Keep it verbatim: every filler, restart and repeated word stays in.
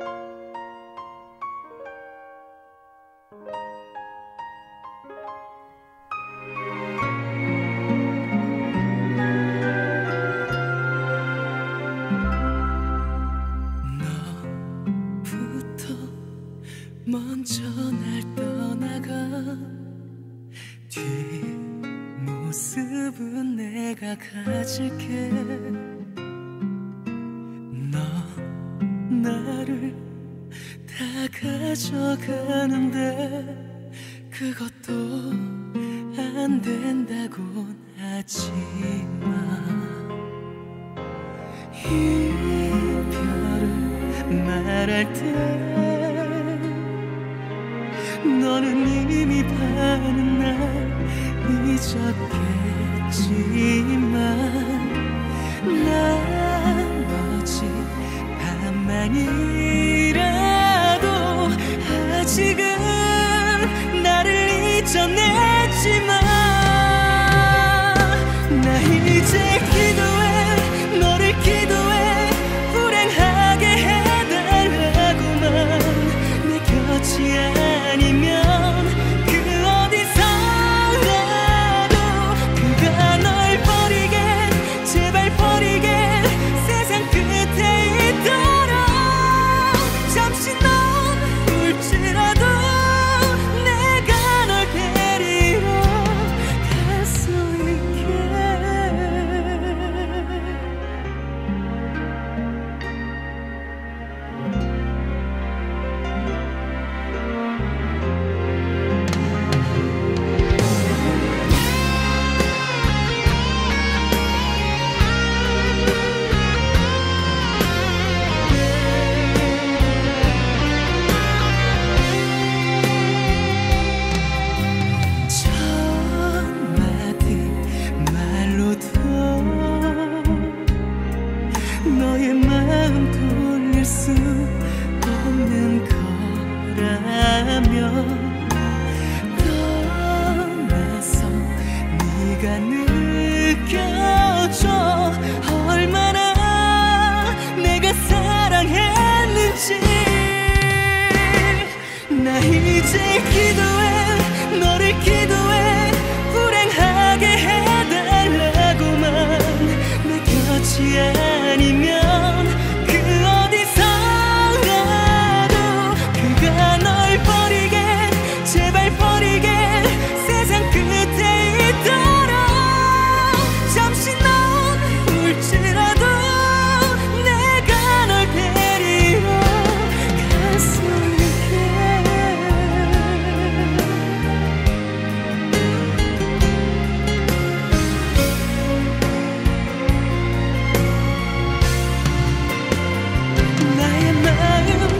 먼저 날 떠나가 뒷모습은 내가 가질게. 너 나를 다 가져가는데 그것도 안 된다곤 하지마. 이별을 말할 때 너는 이미 반은 날 잊었겠지만 나머지 반만이라도 아직은 나를 잊어냈지만 나 이제 기도해, 너를 기도해. 불행하게 해달라고만. 내 곁이 아니면 그 어디서라도 그가 널 버리게, 제발 버리게. 세상 끝에 있도록 잠시 넌 울지라도 내가 널 데리러 갈 수 있게. 너의 마음 돌릴 수 없는 거라면 떠나서 네가 느껴줘. 얼마나 내가 사랑했는지. 나 이제 기도해, 너를 기도해. 불행하게 해달라고만. 내 곁이 아니면 그 어디서라도 그가 널 버리게, 제발 버리게. 세상 끝에 있도록 잠시 넌 울지라도 내가 널 데리러 갈 수 있게. 나의 마음